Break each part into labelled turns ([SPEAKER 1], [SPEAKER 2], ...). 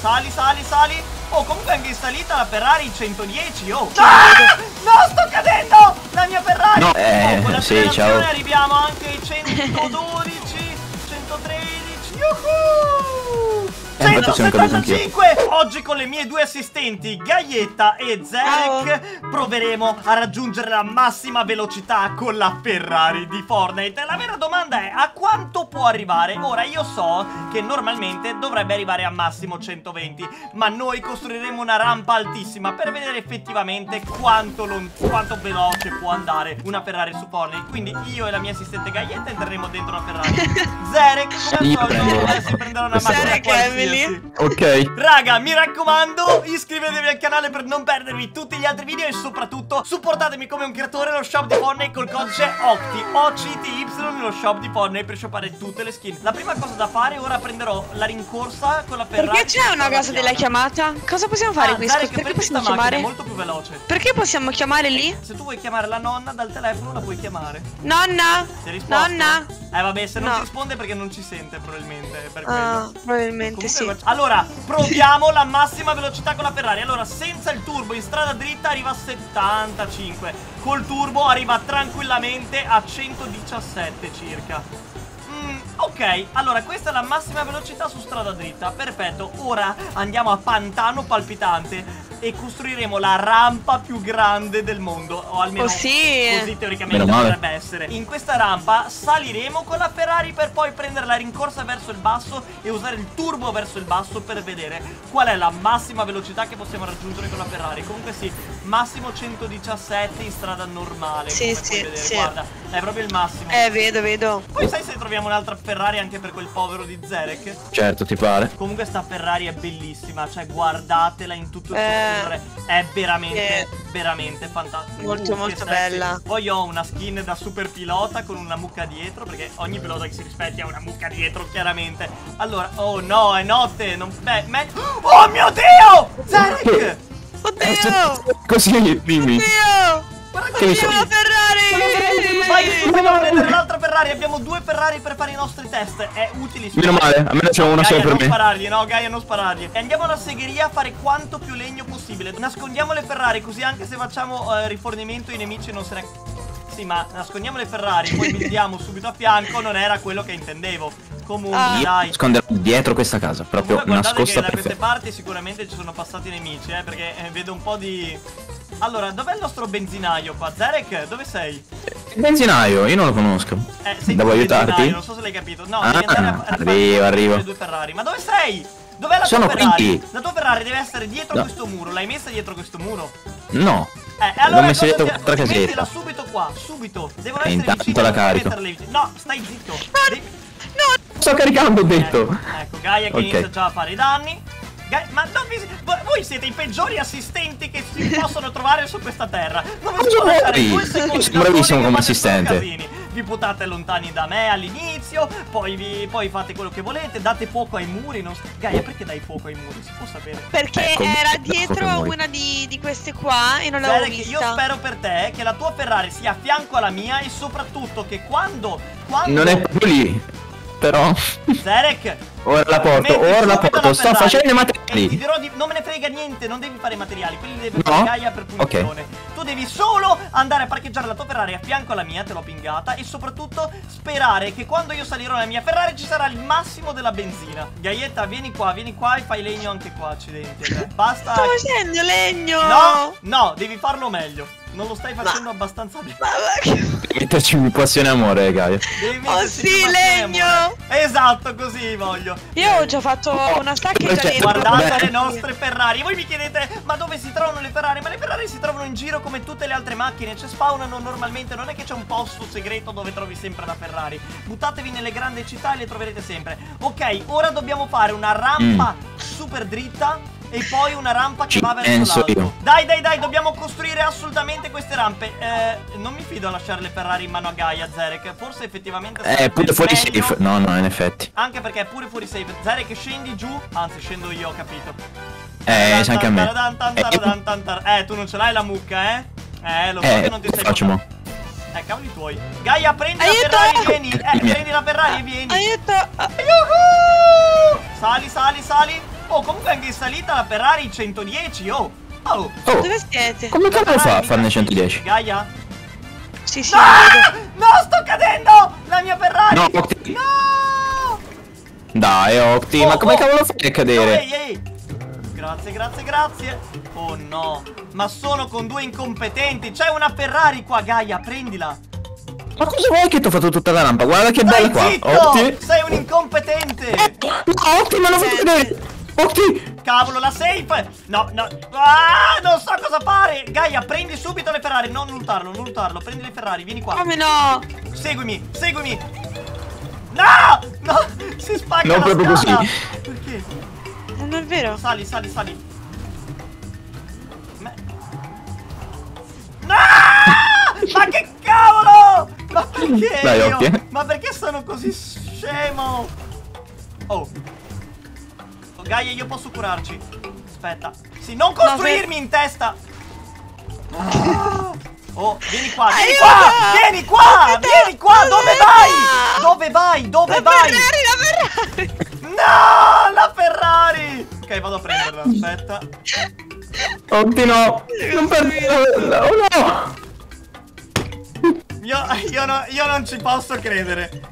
[SPEAKER 1] Sali, sali, sali. Oh, comunque anche in salita la Ferrari 110. Oh. No, sto cadendo! La mia Ferrari.
[SPEAKER 2] No,
[SPEAKER 1] con la
[SPEAKER 2] sì, ciao.
[SPEAKER 1] arriviamo anche ai 112, 113. Yuhu! 175. Oggi con le mie due assistenti Gaietta e Zerek proveremo a raggiungere la massima velocità con la Ferrari di Fortnite. La vera domanda è: a quanto può arrivare? Ora io so che normalmente dovrebbe arrivare a massimo 120, ma noi costruiremo una rampa altissima per vedere effettivamente quanto veloce può andare una Ferrari su Fortnite. Quindi io e la mia assistente Gaietta entreremo dentro la Ferrari. Zerek come al solito si prenderà una macchina qualsiasi.
[SPEAKER 2] Ok.
[SPEAKER 1] Raga, mi raccomando, iscrivetevi al canale per non perdervi tutti gli altri video e soprattutto supportatemi come un creatore nello shop di Fortnite col codice OCTY, OCTY nello shop di Fortnite per shoppare tutte le skin. La prima cosa da fare, ora prenderò la rincorsa con la Ferrari.
[SPEAKER 3] Perché c'è una cosa della chiamata? Cosa possiamo fare qui? Perché possiamo chiamare?
[SPEAKER 1] È molto più veloce.
[SPEAKER 3] Perché possiamo chiamare lì?
[SPEAKER 1] Se tu vuoi chiamare la nonna dal telefono la puoi chiamare.
[SPEAKER 3] Nonna!
[SPEAKER 1] Ti ha risposto?
[SPEAKER 3] Nonna!
[SPEAKER 1] Vabbè, se non ti risponde perché non ci sente probabilmente, per quello.
[SPEAKER 3] Probabilmente sì.
[SPEAKER 1] Allora, proviamo la massima velocità con la Ferrari. Allora, senza il turbo in strada dritta arriva a 75. Col turbo arriva tranquillamente a 117 circa. Ok, allora questa è la massima velocità su strada dritta. Perfetto, ora andiamo a Pantano Palpitante e costruiremo la rampa più grande del mondo. O almeno così teoricamente dovrebbe essere. In questa rampa saliremo con la Ferrari per poi prendere la rincorsa verso il basso e usare il turbo verso il basso per vedere qual è la massima velocità che possiamo raggiungere con la Ferrari. Comunque sì, massimo 117 in strada normale.
[SPEAKER 3] Sì,
[SPEAKER 1] guarda, è proprio il massimo.
[SPEAKER 3] Vedo.
[SPEAKER 1] Poi sai se troviamo un'altra Ferrari anche per quel povero di Zerek?
[SPEAKER 2] Certo, ti pare.
[SPEAKER 1] Comunque sta Ferrari è bellissima, cioè guardatela in tutto il suo splendore. È veramente fantastica.
[SPEAKER 3] Molto bella.
[SPEAKER 1] Poi ho una skin da super pilota con una mucca dietro, perché ogni pilota che si rispetti ha una mucca dietro, chiaramente. Allora, oh no, è notte. Oh mio Dio! Zerek!
[SPEAKER 3] Oddio!
[SPEAKER 2] Così, dimmi.
[SPEAKER 3] Oddio!
[SPEAKER 1] Che
[SPEAKER 3] la Ferrari!
[SPEAKER 1] Vai, dobbiamo prendere l'altra Ferrari. Abbiamo due Ferrari per fare i nostri test. È utile.
[SPEAKER 2] Meno male, almeno c'è una sola per me.
[SPEAKER 1] Sparargli, no, Gaia, non sparargli. E andiamo alla segheria a fare quanto più legno possibile. Nascondiamo le Ferrari, così anche se facciamo rifornimento i nemici non se ne... Sì, ma nascondiamo le Ferrari, poi buildiamo subito a fianco. Non era quello che intendevo. Comunque, dai.
[SPEAKER 2] Nasconderò dietro questa casa, proprio nascosta
[SPEAKER 1] da queste parti sicuramente ci sono passati nemici, perché vedo un po' di... Allora, dov'è il nostro benzinaio qua? Zerek, dove sei?
[SPEAKER 2] Il benzinaio, io non lo conosco. Devo aiutarti?
[SPEAKER 1] Non so se l'hai capito. No, devi andare a
[SPEAKER 2] arrivo.
[SPEAKER 1] le due Ferrari. Ma dove sei? Dov'è la tua Ferrari? La tua Ferrari deve essere dietro questo muro. L'hai messa dietro questo muro?
[SPEAKER 2] No.
[SPEAKER 1] Allora
[SPEAKER 2] l'ho messa dietro questa casetta.
[SPEAKER 1] Mettila subito qua, subito. Devono essere
[SPEAKER 2] intanto
[SPEAKER 1] vicine,
[SPEAKER 2] la carico.
[SPEAKER 1] No, stai zitto.
[SPEAKER 2] No, sto caricando, ho detto.
[SPEAKER 1] Ecco, Gaia che inizia già a fare i danni. Ma non voi siete i peggiori assistenti che si possono trovare su questa terra. Non vi posso lasciare 2 secondi.
[SPEAKER 2] Sono bravissimo come assistente.
[SPEAKER 1] Vi buttate lontani da me all'inizio, poi fate quello che volete, date fuoco ai muri. Gaia, perché dai fuoco ai muri? Si può sapere?
[SPEAKER 3] Perché era dietro una di queste qua e non l'avevo vista.
[SPEAKER 1] Io spero per te che la tua Ferrari sia a fianco alla mia e soprattutto che quando...
[SPEAKER 2] Non è proprio lì, però...
[SPEAKER 1] Zerek!
[SPEAKER 2] Ora la porto, sto facendo i materiali.
[SPEAKER 1] Ti dirò non me ne frega niente, non devi fare i materiali, quelli li devi fare Gaia per punizione. Tu devi solo andare a parcheggiare la tua Ferrari a fianco alla mia, te l'ho pingata, e soprattutto sperare che quando io salirò nella mia Ferrari ci sarà il massimo della benzina. Gaietta, vieni qua e fai legno anche qua, accidenti. Basta.
[SPEAKER 3] Sto facendo legno.
[SPEAKER 1] No, devi farlo meglio. Non lo stai facendo abbastanza bene.
[SPEAKER 2] Devi metterci passione e amore, Gaia.
[SPEAKER 3] Oh sì, legno.
[SPEAKER 1] Esatto, così voglio.
[SPEAKER 3] Io ho già fatto una stacchetta dentro.
[SPEAKER 1] Guardate le nostre Ferrari. Voi mi chiedete, ma dove si trovano le Ferrari? Ma le Ferrari si trovano in giro come tutte le altre macchine. Cioè spawnano normalmente. Non è che c'è un posto segreto dove trovi sempre la Ferrari. Buttatevi nelle grandi città e le troverete sempre. Ok, ora dobbiamo fare una rampa super dritta e poi una rampa che va verso l'alto. Dai, dobbiamo costruire assolutamente queste rampe. Non mi fido a lasciare le Ferrari in mano a Gaia, Zerek. Forse effettivamente
[SPEAKER 2] pure fuori safe. No, in effetti.
[SPEAKER 1] Anche perché è pure fuori safe. Zerek, scendi giù. Anzi, scendo io, ho capito.
[SPEAKER 2] Anche a me.
[SPEAKER 1] Tu non ce l'hai la mucca, lo so che non ti stai facendo. Cavoli tuoi. Gaia, prendi la Ferrari e vieni. Prendi la Ferrari e vieni.
[SPEAKER 3] Aiuto.
[SPEAKER 1] Sali. Oh, comunque anche in salita la Ferrari 110, oh.
[SPEAKER 3] Dove siete?
[SPEAKER 2] Come cavolo fa a farne 110?
[SPEAKER 1] Gaia?
[SPEAKER 3] Sì,
[SPEAKER 1] No! No, sto cadendo! La mia Ferrari!
[SPEAKER 2] No, Octi.
[SPEAKER 1] No!
[SPEAKER 2] Dai, Octi, ma come cavolo fai a cadere?
[SPEAKER 1] No, ehi. Grazie. Oh no, ma sono con due incompetenti. C'è una Ferrari qua, Gaia, prendila.
[SPEAKER 2] Ma cosa vuoi che ti ho fatto tutta la rampa? Guarda che bella qua.
[SPEAKER 1] Zitto!
[SPEAKER 2] Octi.
[SPEAKER 1] Sei un incompetente.
[SPEAKER 2] No, Octi, ma non fai cadere. Octi.
[SPEAKER 1] Cavolo, la safe! No. Ah, non so cosa fare! Gaia, prendi subito le Ferrari. Non luttarlo. Prendi le Ferrari, vieni qua.
[SPEAKER 3] Come no?
[SPEAKER 1] Seguimi. No! Si spacca
[SPEAKER 2] non
[SPEAKER 1] la
[SPEAKER 2] proprio
[SPEAKER 1] scala.
[SPEAKER 2] così.
[SPEAKER 1] Perché?
[SPEAKER 3] Non è vero.
[SPEAKER 1] Sali. No! Ma che cavolo! Ma perché?
[SPEAKER 2] Dai, Occhi.
[SPEAKER 1] Ma perché sono così scemo? Oh, Gaia, io posso curarci. Aspetta. Sì, non costruirmi in testa. Oh, vieni qua. Dove vai?
[SPEAKER 3] La Ferrari!
[SPEAKER 1] No, la Ferrari. Ok, vado a prenderla, aspetta.
[SPEAKER 2] Octi, no. Non perderla. Oh no.
[SPEAKER 1] Io non ci posso credere.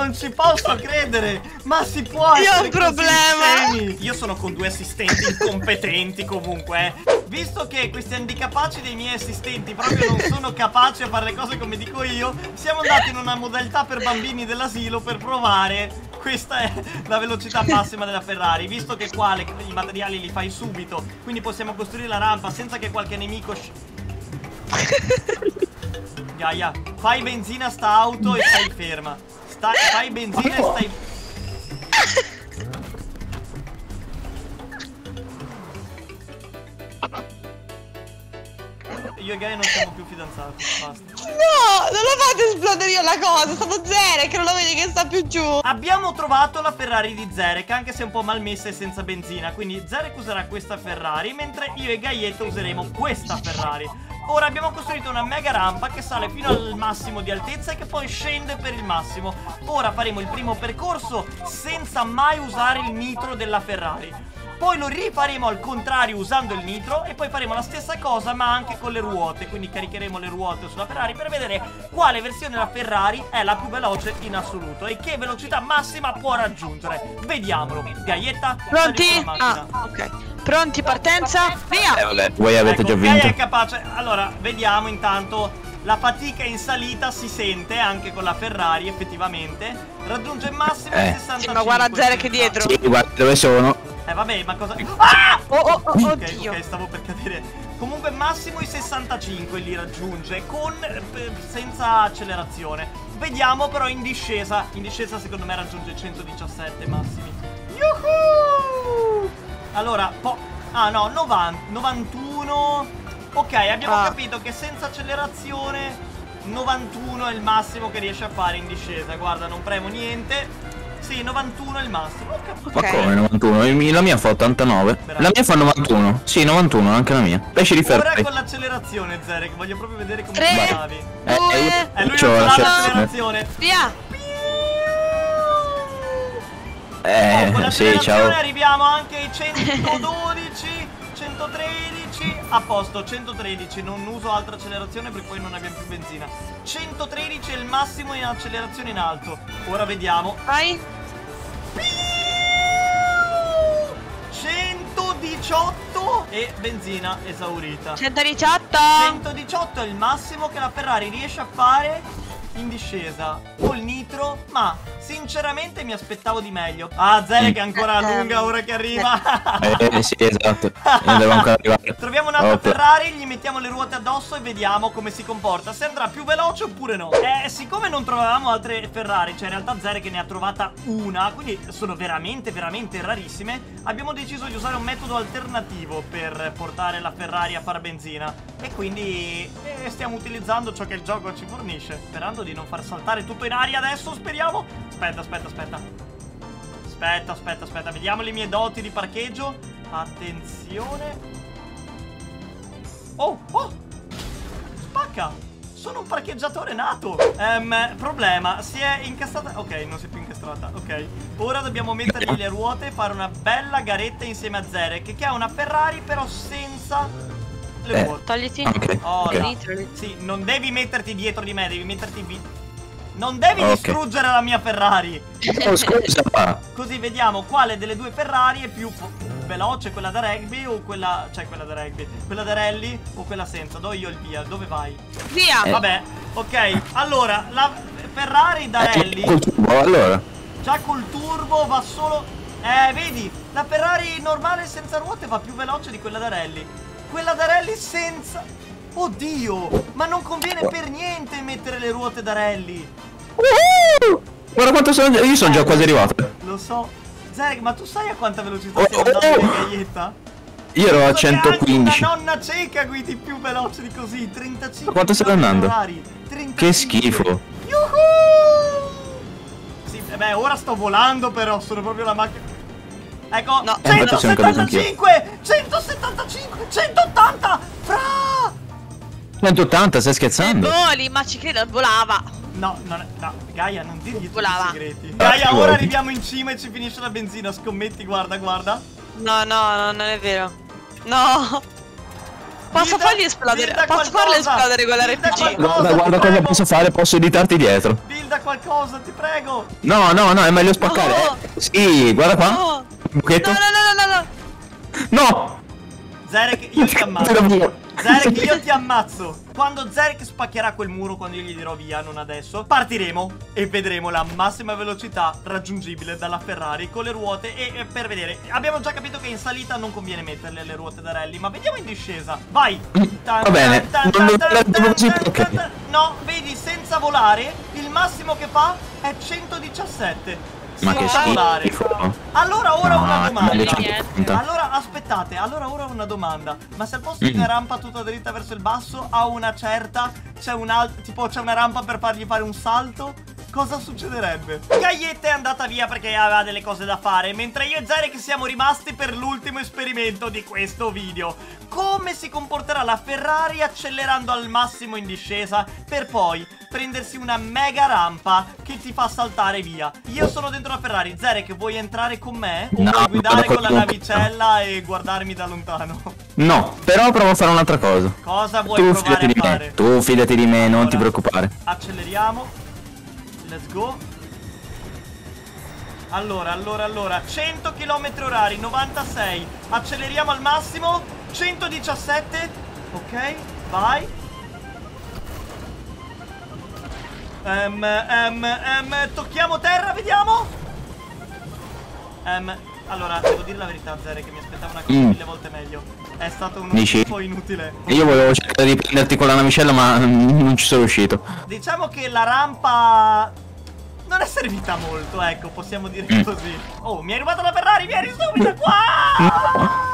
[SPEAKER 1] Ma si può essere
[SPEAKER 3] Io ho un problema.
[SPEAKER 1] scemi? Io sono con due assistenti incompetenti comunque. Visto che questi handicapaci dei miei assistenti proprio non sono capaci a fare le cose come dico io, siamo andati in una modalità per bambini dell'asilo per provare. Questa è la velocità massima della Ferrari. Visto che qua i materiali li fai subito, quindi possiamo costruire la rampa senza che qualche nemico Gaia, fai benzina sta auto e stai ferma. Fai benzina e stai... Io e Gaia non siamo più fidanzati, basta.
[SPEAKER 3] No, non la fate esplodere io la cosa. Sono Zerek, non lo vedi che sta più giù.
[SPEAKER 1] Abbiamo trovato la Ferrari di Zerek, anche se è un po' malmessa e senza benzina. Quindi Zerek userà questa Ferrari, mentre io e Gaietta useremo questa Ferrari. Ora abbiamo costruito una mega rampa che sale fino al massimo di altezza e che poi scende per il massimo. Ora faremo il primo percorso senza mai usare il nitro della Ferrari. Poi lo rifaremo al contrario usando il nitro e poi faremo la stessa cosa ma anche con le ruote. Quindi caricheremo le ruote sulla Ferrari per vedere quale versione della Ferrari è la più veloce in assoluto e che velocità massima può raggiungere. Vediamolo. Gaietta,
[SPEAKER 3] pronti? Ah, ok. Pronti, partenza, via!
[SPEAKER 2] Vabbè, voi avete già vinto.
[SPEAKER 1] Gaia è capace. Allora, vediamo intanto. La fatica in salita si sente anche con la Ferrari, effettivamente. Raggiunge il massimo di 65.
[SPEAKER 3] Sì, ma guarda Zerek dietro.
[SPEAKER 2] Sì, guarda dove sono.
[SPEAKER 1] Vabbè, ma cosa... Ah!
[SPEAKER 3] Oddio.
[SPEAKER 1] Ok, stavo per cadere. Comunque massimo i 65 li raggiunge senza accelerazione. Vediamo però in discesa. In discesa secondo me raggiunge 117 massimi. Yuhu! Allora, no, 91. Ok, abbiamo capito che senza accelerazione 91 è il massimo che riesce a fare in discesa. Guarda, non premo niente. Sì, 91 è il massimo.
[SPEAKER 2] Ma come 91? La mia fa 89. La mia fa 91. Sì, 91, anche la mia. Pesci di ferro.
[SPEAKER 1] Ora con l'accelerazione, Zerek. Voglio proprio vedere come
[SPEAKER 3] 3,
[SPEAKER 1] ti cavi.
[SPEAKER 3] 2,
[SPEAKER 1] lui non ha l'accelerazione.
[SPEAKER 3] Via.
[SPEAKER 1] Con
[SPEAKER 2] sì, ciao.
[SPEAKER 1] Arriviamo anche ai 112, 113. A posto, 113. Non uso altra accelerazione perché poi non abbiamo più benzina. 113 è il massimo in accelerazione in alto. Ora vediamo.
[SPEAKER 3] Vai.
[SPEAKER 1] 118 e benzina esaurita.
[SPEAKER 3] 118.
[SPEAKER 1] 118 è il massimo che la Ferrari riesce a fare in discesa col nitro, ma sinceramente mi aspettavo di meglio. Ah, Zerek è ancora lunga ora che arriva.
[SPEAKER 2] Sì, esatto. Io devo ancora arrivare.
[SPEAKER 1] Troviamo un'altra Ferrari, gli mettiamo le ruote addosso e vediamo come si comporta, se andrà più veloce oppure no. Siccome non trovavamo altre Ferrari, cioè in realtà Zerek ne ha trovata una, quindi sono veramente rarissime, abbiamo deciso di usare un metodo alternativo per portare la Ferrari a far benzina. E quindi stiamo utilizzando ciò che il gioco ci fornisce, sperando di non far saltare tutto in aria adesso, speriamo. Aspetta, vediamo le mie doti di parcheggio. Attenzione. Oh, spacca. Sono un parcheggiatore nato. Problema, si è incastrata. Ok, non si è più incastrata. Ok, ora dobbiamo mettergli le ruote e fare una bella garetta insieme a Zerek, che ha una Ferrari però senza le ruote.
[SPEAKER 3] Togliti.
[SPEAKER 2] Ok.
[SPEAKER 1] Sì, non devi metterti dietro di me, devi metterti non devi distruggere la mia Ferrari.
[SPEAKER 2] Oh, scusa.
[SPEAKER 1] Così vediamo quale delle due Ferrari è più veloce, quella da rugby o quella... Cioè quella da rugby, quella da rally o quella senza. Do io il via, dove vai?
[SPEAKER 3] Via.
[SPEAKER 1] Vabbè, ok. Allora, la Ferrari da rally
[SPEAKER 2] allora.
[SPEAKER 1] già col turbo va solo... vedi, la Ferrari normale senza ruote va più veloce di quella da rally. Quella da rally senza... Oddio, ma non conviene per niente mettere le ruote da rally.
[SPEAKER 2] Guarda quanto sono... Io sono già quasi arrivato.
[SPEAKER 1] Lo so. Zerek, ma tu sai a quanta velocità stiamo andando in gaietta?
[SPEAKER 2] Io ero a
[SPEAKER 1] Penso che anche
[SPEAKER 2] 115.
[SPEAKER 1] una nonna cieca guidi più veloce di così. 35.
[SPEAKER 2] Quanto stai andando?
[SPEAKER 1] 35.
[SPEAKER 2] Che schifo.
[SPEAKER 1] Yuhu! Sì, beh, ora sto volando però, sono proprio la macchina. Ecco,
[SPEAKER 3] no.
[SPEAKER 1] 175, 175, 180, fra!
[SPEAKER 2] 180, stai scherzando?
[SPEAKER 3] Voli, ma ci credo, volava.
[SPEAKER 1] No, Gaia, non dirgli tutti i
[SPEAKER 3] Volava.
[SPEAKER 1] segreti. Gaia, ora arriviamo in cima e ci finisce la benzina, scommetti, guarda, guarda.
[SPEAKER 3] No, non è vero. No. Posso fargli esplodere? Posso farle esplodere con l'RPG?
[SPEAKER 2] Guarda cosa posso fare, posso editarti dietro.
[SPEAKER 1] Builda qualcosa, ti prego.
[SPEAKER 2] No, è meglio spaccare.
[SPEAKER 3] No.
[SPEAKER 2] Sì, guarda qua.
[SPEAKER 3] No.
[SPEAKER 2] Buchetto. No.
[SPEAKER 1] Zerek, io ti ammazzo. Zerek, io ti ammazzo. Quando Zerek spaccherà quel muro, quando io gli dirò via, non adesso, partiremo e vedremo la massima velocità raggiungibile dalla Ferrari con le ruote. E per vedere, abbiamo già capito che in salita non conviene metterle le ruote da rally, ma vediamo in discesa. Vai.
[SPEAKER 2] Va bene.
[SPEAKER 1] No, vedi, senza volare il massimo che fa è 117.
[SPEAKER 2] Ma che schifo.
[SPEAKER 1] Allora ora
[SPEAKER 2] No,
[SPEAKER 1] una domanda.
[SPEAKER 2] 180.
[SPEAKER 1] Allora aspettate, allora ora una domanda. Ma se al posto di una rampa tutta dritta verso il basso, a una certa c'è tipo c'è una rampa per fargli fare un salto, cosa succederebbe? Gaietta è andata via perché aveva delle cose da fare, mentre io e Zerek siamo rimasti per l'ultimo esperimento di questo video. Come si comporterà la Ferrari accelerando al massimo in discesa per poi prendersi una mega rampa che ti fa saltare via. Io sono dentro la Ferrari. Zerek, vuoi entrare con me? O
[SPEAKER 2] No,
[SPEAKER 1] vuoi guidare con la
[SPEAKER 2] no.
[SPEAKER 1] navicella e guardarmi da lontano?
[SPEAKER 2] No, però provo a fare un'altra cosa.
[SPEAKER 1] Cosa vuoi
[SPEAKER 2] Tu
[SPEAKER 1] provare
[SPEAKER 2] fidati
[SPEAKER 1] a
[SPEAKER 2] di me.
[SPEAKER 1] fare?
[SPEAKER 2] Tu fidati di me, non
[SPEAKER 1] Allora,
[SPEAKER 2] ti preoccupare.
[SPEAKER 1] acceleriamo. Let's go. Allora 100 km/h, 96. Acceleriamo al massimo. 117. Ok, vai. Tocchiamo terra, vediamo. Allora, devo dire la verità, Zere, che mi aspettavo una cosa 1000 volte meglio. È stato un po' inutile.
[SPEAKER 2] Io volevo cercare di prenderti con la navicella, ma non ci sono riuscito.
[SPEAKER 1] Diciamo che la rampa non è servita molto, ecco, possiamo dire così. Oh, mi hai rubato la Ferrari, vieni subito qua!